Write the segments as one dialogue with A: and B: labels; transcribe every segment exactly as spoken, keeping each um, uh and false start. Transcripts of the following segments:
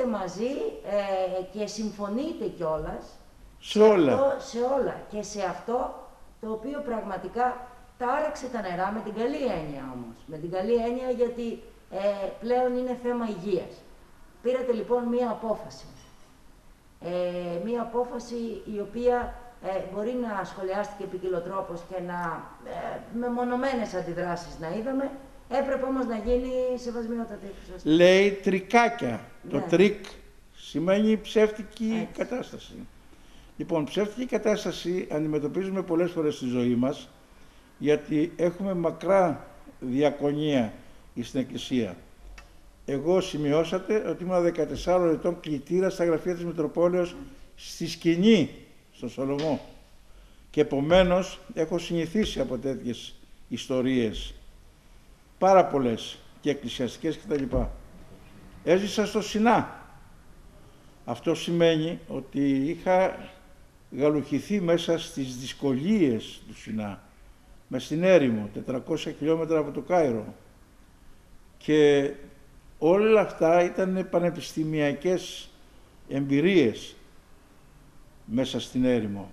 A: μαζί ε, και συμφωνείτε κιόλας
B: σε όλα.
A: αυτό, σε όλα και σε αυτό το οποίο πραγματικά τάραξε τα νερά με την καλή έννοια όμως. Με την καλή έννοια γιατί ε, πλέον είναι θέμα υγείας. Πήρατε λοιπόν μία απόφαση. Ε, μία απόφαση η οποία ε, μπορεί να σχολιάστηκε ποικιλοτρόπως και να ε, με μονομένες αντιδράσεις να είδαμε, έπρεπε όμως να γίνει σεβασμιότατη.
B: Λέει τρικάκια. Ναι. Το τρίκ σημαίνει ψεύτικη
A: Έτσι.
B: κατάσταση. Λοιπόν, ψεύτικη κατάσταση αντιμετωπίζουμε πολλές φορές στη ζωή μας, γιατί έχουμε μακρά διακονία στην Εκκλησία. Εγώ σημειώσατε ότι ήμουν δεκατεσσάρων ετών κλητήρας στα γραφεία της Μητροπόλεως στη Σκηνή, στο Σολομό. Και επομένως έχω συνηθίσει από τέτοιες ιστορίες, πάρα πολλές και εκκλησιαστικές κτλ. Έζησα στο Σινά. Αυτό σημαίνει ότι είχα γαλουχηθεί μέσα στις δυσκολίες του Σινά, μες στην έρημο, τετρακόσια χιλιόμετρα από το Κάιρο. Και όλα αυτά ήταν πανεπιστημιακές εμπειρίες μέσα στην έρημο.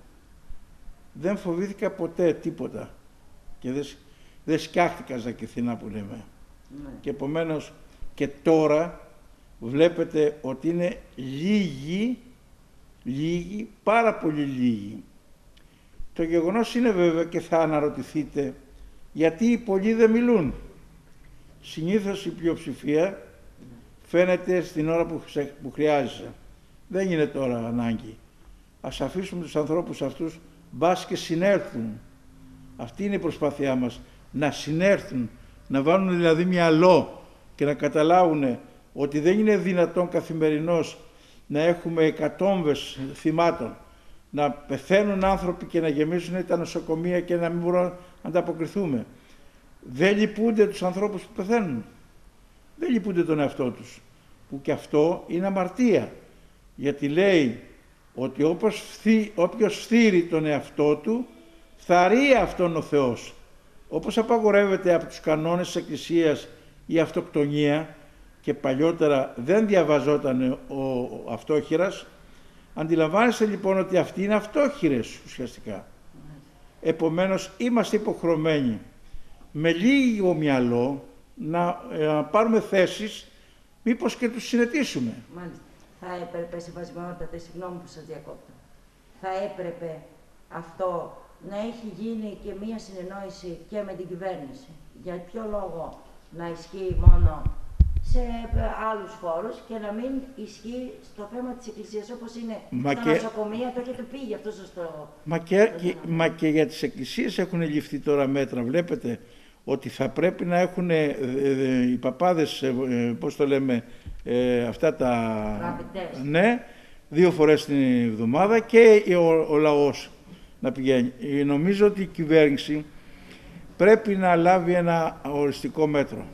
B: Δεν φοβήθηκα ποτέ τίποτα και δεν, δεν σκιάχτηκα ζακηθινά που λέμε. Ναι. Και επομένως και τώρα βλέπετε ότι είναι λίγοι, λίγοι, πάρα πολύ λίγοι. Το γεγονός είναι βέβαια και θα αναρωτηθείτε γιατί οι πολλοί δεν μιλούν. Συνήθως η πλειοψηφία φαίνεται στην ώρα που, που χρειάζεται. Δεν είναι τώρα ανάγκη. Ας αφήσουμε τους ανθρώπους αυτούς μπας και συνέρθουν. Αυτή είναι η προσπάθειά μας. Να συνέρθουν, να βάλουν δηλαδή μυαλό και να καταλάβουν ότι δεν είναι δυνατόν καθημερινώς να έχουμε εκατόμβες θυμάτων, να πεθαίνουν άνθρωποι και να γεμίσουν τα νοσοκομεία και να μην μπορούμε να ανταποκριθούμε. Δεν λυπούνται τους ανθρώπους που πεθαίνουν. Δεν λυπούνται τον εαυτό τους. Που και αυτό είναι αμαρτία. Γιατί λέει ότι όπως φθή, όποιος φθείρει τον εαυτό του, θαρρεί αυτόν ο Θεός. Όπως απαγορεύεται από τους κανόνες της Εκκλησίας η αυτοκτονία και παλιότερα δεν διαβαζόταν ο αυτόχειρας, αντιλαμβάνεστε λοιπόν ότι αυτοί είναι αυτόχειρες ουσιαστικά. Επομένως είμαστε υποχρεωμένοι με λίγο μυαλό να ε, πάρουμε θέσεις, μήπως και τους συνετήσουμε.
A: Μάλιστα. Θα έπρεπε, σεβασμιότατε, συγγνώμη που σας διακόπτω, θα έπρεπε αυτό να έχει γίνει και μία συνεννόηση και με την κυβέρνηση. Για ποιο λόγο να ισχύει μόνο σε άλλους χώρους και να μην ισχύει στο θέμα της Εκκλησίας, όπως είναι
B: μα
A: στα
B: και... νοσοκομεία,
A: το έχετε πει, γι' αυτό σας το...
B: Μα και, και, μα και για τις εκκλησίες έχουν ληφθεί τώρα μέτρα, βλέπετε, ότι θα πρέπει να έχουν ε, ε, οι παπάδες, ε, πώς το λέμε, ε, αυτά τα...
A: Ραπιτές.
B: Ναι, δύο φορές την εβδομάδα και ο, ο λαός να πηγαίνει. Νομίζω ότι η κυβέρνηση πρέπει να λάβει ένα οριστικό μέτρο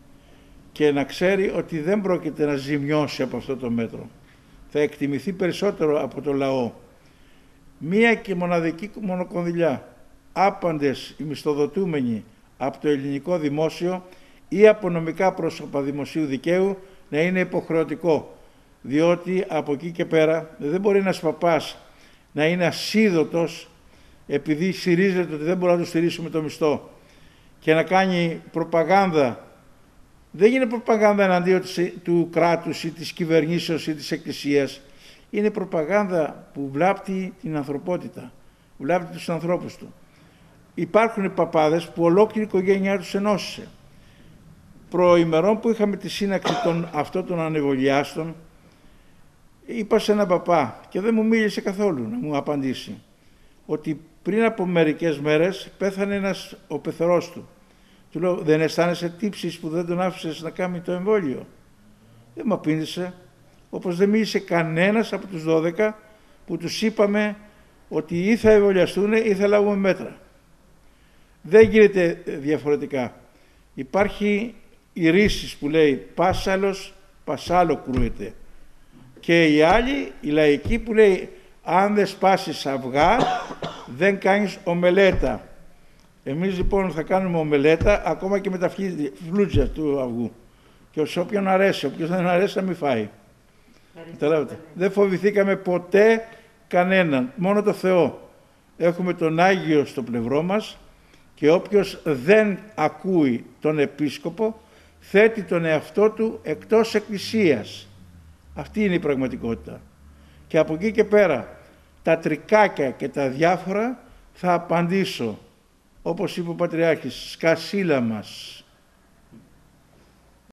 B: και να ξέρει ότι δεν πρόκειται να ζημιώσει από αυτό το μέτρο. Θα εκτιμηθεί περισσότερο από το λαό. Μία και μοναδική μονοκονδυλιά, άπαντες οι μισθοδοτούμενοι από το ελληνικό δημόσιο ή από νομικά πρόσωπα δημοσίου δικαίου να είναι υποχρεωτικό. Διότι από εκεί και πέρα δεν μπορεί ένας παπάς να είναι ασίδωτος επειδή στηρίζεται ότι δεν μπορεί να του στηρίσουμε το μισθό και να κάνει προπαγάνδα. Δεν είναι προπαγάνδα εναντίον του κράτους ή της κυβερνήσεως ή της εκκλησίας. Είναι προπαγάνδα που βλάπτει την ανθρωπότητα, βλάπτει τους ανθρώπους του. Υπάρχουν παπάδες που ολόκληρη η οικογένειά τους ενώσισε. Προημερών που είχαμε τη σύναξη των, αυτών των ανεβολιάστων, είπα σε έναν παπά και δεν μου μίλησε καθόλου να μου απαντήσει ότι πριν από μερικές μέρες πέθανε ένας ο πεθερός του. Του λέω, δεν αισθάνεσαι τύψεις που δεν τον άφησες να κάνει το εμβόλιο? Δεν μου απήντησε, όπως δεν μίλησε κανένας από τους δώδεκα που τους είπαμε ότι ή θα εμβολιαστούν ή θα λάβουμε μέτρα. Δεν γίνεται διαφορετικά. Υπάρχει η ρίση που λέει πάσαλος, πασάλο κρούεται. Και η άλλη, η λαϊκή που λέει αν δεν σπάσεις αυγά δεν κάνεις ομελέτα. Εμείς λοιπόν θα κάνουμε ομελέτα ακόμα και με τα φλούτζα του αυγού. Και σε όποιον αρέσει, όποιος δεν αρέσει να μην φάει. Καταλάβετε. Δεν φοβηθήκαμε ποτέ κανέναν, μόνο το Θεό. Έχουμε τον Άγιο στο πλευρό μας και όποιος δεν ακούει τον Επίσκοπο θέτει τον εαυτό του εκτός εκκλησίας. Αυτή είναι η πραγματικότητα. Και από εκεί και πέρα τα τρικάκια και τα διάφορα θα απαντήσω, όπως είπε ο Πατριάρχης, σκασίλα μας,